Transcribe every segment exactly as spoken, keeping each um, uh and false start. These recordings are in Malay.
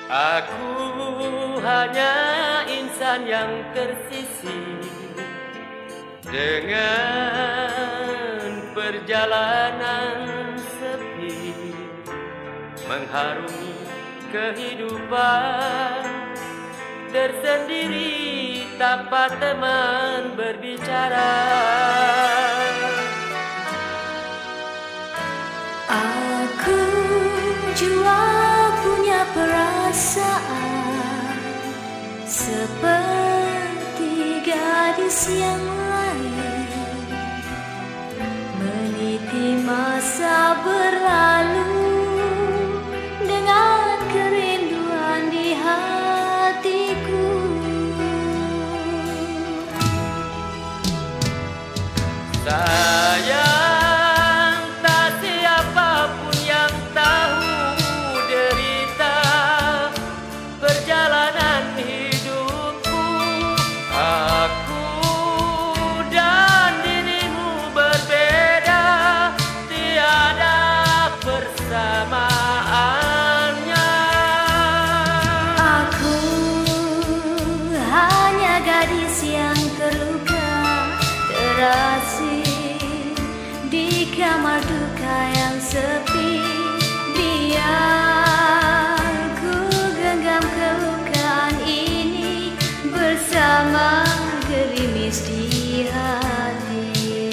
Aku hanya insan yang tersisih dengan perjalanan sepi, mengharungi kehidupan tersendiri tanpa teman berbicara. Aku jua punya perasaan seperti gadis yang lain, meniti masa berlalu dengan kerinduan di hatiku. Sayang, tak siapapun yang tahu derita perjalanan hidupku. Aku dan dirimu berbeda, tiada persamaannya. Aku hanya gadis yang terluka, terasing di kamar duka yang sepi. Biar ku genggam kelukaan ini bersama gerimis di hati.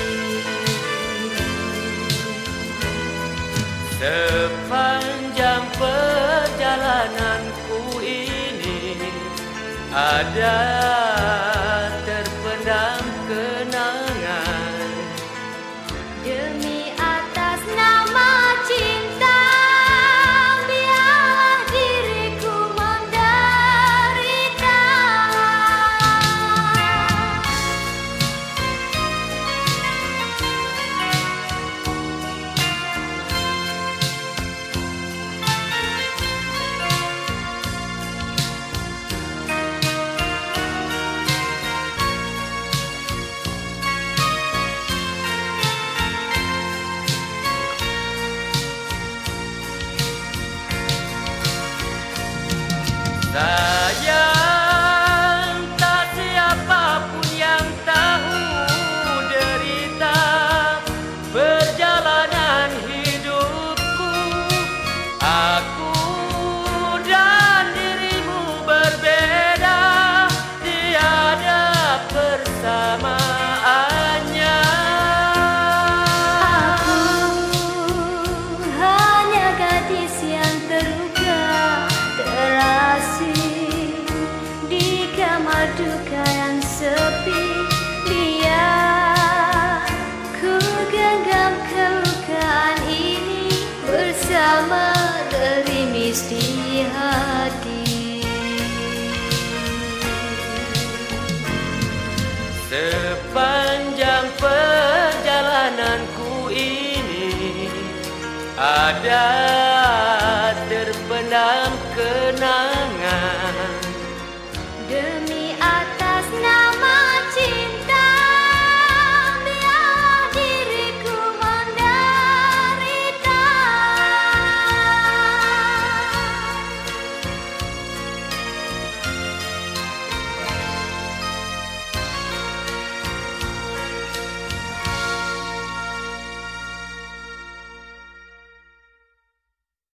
Sepanjang perjalananku ini ada terpendam kenangan. Demi atas nama cinta, biarlah diriku menderita. Sayang, tak siapapun yang tahu derita perjalanan hidupku. Aku dan dirimu berbeda, tiada persamaannya. Aku hanya gadis yang terluka, terasing di kamar duka yang sepi. Biar ku genggam kelukaan ini bersama gerimis di hati. Sepanjang perjalananku ini ada terpendam kenangan.